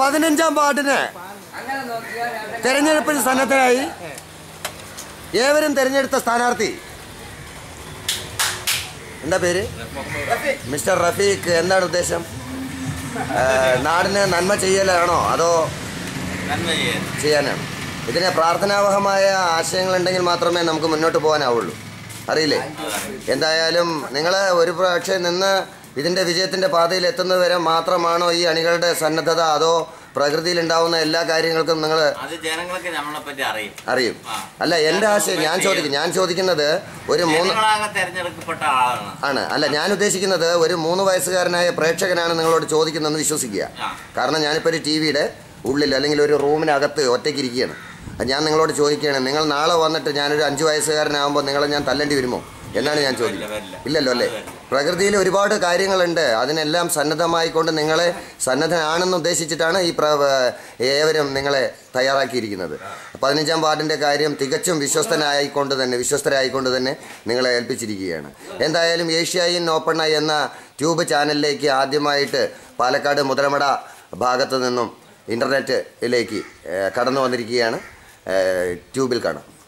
15-ാം വാർഡിന് തെരഞ്ഞെടുപ്പിന് സന്നദ്ധരായി ഏവരും തെരഞ്ഞെടുത്ത സ്ഥാനാർത്ഥി എന്താ പേര്? മിസ്റ്റർ റഫീഖ്. എന്താണ് ഉദ്ദേശം? നാടിന് നന്മ ചെയ്യലാണോ അതോ ചെയ്യാനാണ്? ഇതിന് പ്രാർത്ഥനാവഹമായ ആശയങ്ങളുണ്ടെങ്കിൽ മാത്രമേ നമുക്ക് മുന്നോട്ട് പോകാനാവുള്ളൂ. അറിയില്ലേ? എന്തായാലും നിങ്ങൾ ഒരു പക്ഷേ നിന്ന് ഇതിൻ്റെ വിജയത്തിൻ്റെ പാതയിൽ എത്തുന്നതുവരെ മാത്രമാണോ ഈ അണികളുടെ സന്നദ്ധത, അതോ പ്രകൃതിയിലുണ്ടാവുന്ന എല്ലാ കാര്യങ്ങൾക്കും നിങ്ങൾ അറിയും? അല്ല, എൻ്റെ ആശയം ഞാൻ ചോദിക്കുന്നത് ഒരു തെരഞ്ഞെടുക്കപ്പെട്ട ആളാണ്. അല്ല, ഞാൻ ഉദ്ദേശിക്കുന്നത് ഒരു 3 വയസ്സുകാരനായ പ്രേക്ഷകനാണ് നിങ്ങളോട് ചോദിക്കുന്നതെന്ന് വിശ്വസിക്കുക. കാരണം ഞാനിപ്പോൾ ഒരു TV-യുടെ ഉള്ളിൽ അല്ലെങ്കിൽ ഒരു റൂമിനകത്ത് ഒറ്റയ്ക്കിരിക്കുകയാണ്. ഞാൻ നിങ്ങളോട് ചോദിക്കുകയാണ്, നിങ്ങൾ നാളെ വന്നിട്ട് ഞാനൊരു 5 വയസ്സുകാരനാകുമ്പോൾ നിങ്ങളെ ഞാൻ തല്ലേണ്ടി വരുമോ എന്നാണ് ഞാൻ ചോദിക്കുന്നത്. ഇല്ലല്ലോ അല്ലേ? പ്രകൃതിയിൽ ഒരുപാട് കാര്യങ്ങളുണ്ട്. അതിനെല്ലാം സന്നദ്ധമായിക്കൊണ്ട് നിങ്ങളെ സന്നദ്ധനാണെന്ന് ഉദ്ദേശിച്ചിട്ടാണ് ഏവരും നിങ്ങളെ തയ്യാറാക്കിയിരിക്കുന്നത്. 15-ാം വാർഡിൻ്റെ കാര്യം തികച്ചും വിശ്വസ്തരായിക്കൊണ്ട് തന്നെ നിങ്ങളെ ഏൽപ്പിച്ചിരിക്കുകയാണ്. എന്തായാലും ഏഷ്യായിൻ ഓപ്പൺ എന്ന ട്യൂബ് ചാനലിലേക്ക് ആദ്യമായിട്ട് പാലക്കാട് മുതലമട ഭാഗത്തു നിന്നും ഇൻ്റർനെറ്റിലേക്ക് കടന്നു വന്നിരിക്കുകയാണ്. ട്യൂബിൽ കാണാം.